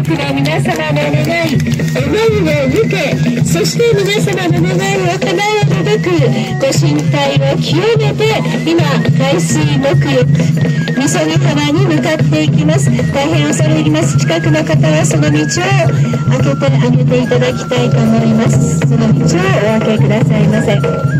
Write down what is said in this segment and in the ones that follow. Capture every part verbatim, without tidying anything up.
国の皆様の願い、思いを受け、そして皆様の願いを叶えるべくご神体を清めて、今海水沐浴みそぎ浜に向かっていきます。大変恐れ入ります。近くの方はその道を開けてあげていただきたいと思います。その道をお開けくださいませ。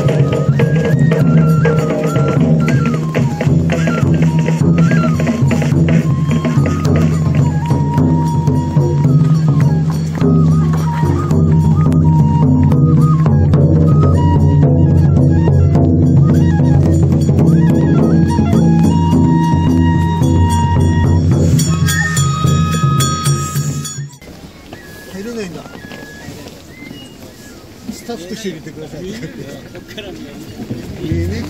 スタッフとして入れてください。ここから見える。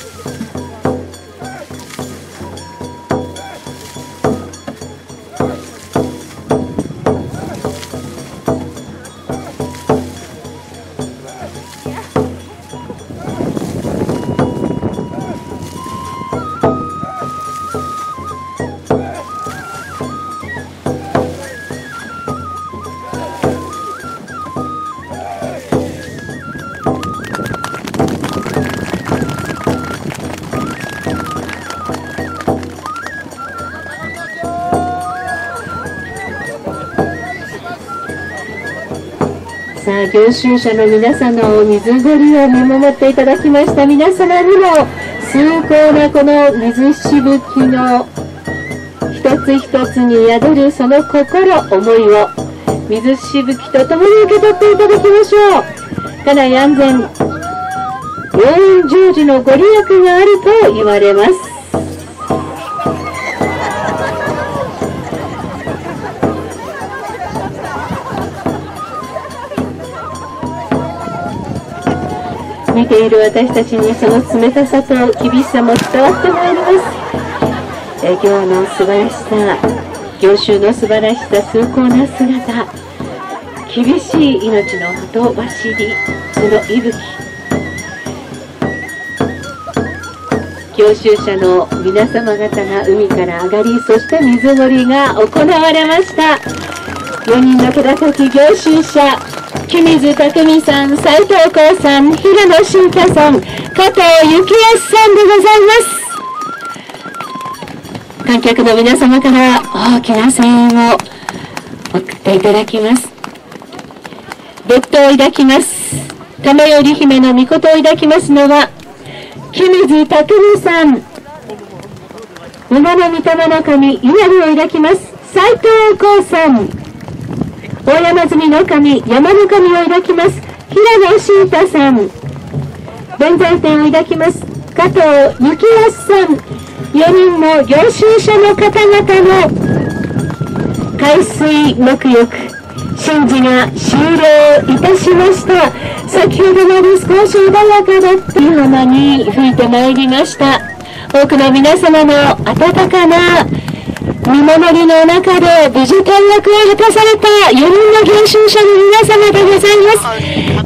さあ、行進者の皆さんの水ごりを見守っていただきました皆様にも、崇高なこの水しぶきの一つ一つに宿るその心、思いを水しぶきとともに受け取っていただきましょう。家内安全、病院成就のご利益があると言われます。見ている私たちにその冷たさと厳しさも伝わってまいります。え行の素晴らしさ、行衆の素晴らしさ、崇高な姿、厳しい命のほとばしり、その息吹、行衆者の皆様方が海から上がり、そして水ごりが行われました。よにんの気高き行衆者、木水匠さん、斉藤光さん、平野慎太さん、加藤幸康さんでございます。観客の皆様から大きな声援を送っていただきます。別途を抱きます。玉頼姫の御事を抱きますのは、木水匠さん、馬の御霊の神、稲荷を抱きます、斉藤光さん、大山積の神、山の神を抱きます、平野慎太さん、弁財天を抱きます、加藤幸康さん、よにんの行衆者の方々の海水沐浴、神事が終了いたしました。先ほどまで少し穏やかだった海浜に吹いてまいりました。多くの皆様の温かな見守りの中で無事転落を果たされたよにんの行衆者の皆様でございます。